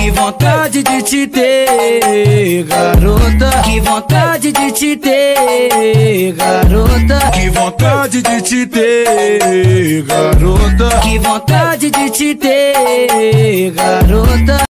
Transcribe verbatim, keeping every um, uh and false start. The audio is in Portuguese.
Que vontade de te ter, garota. Que vontade de te ter, garota. Que vontade de te ter, garota. Que vontade de te ter, garota.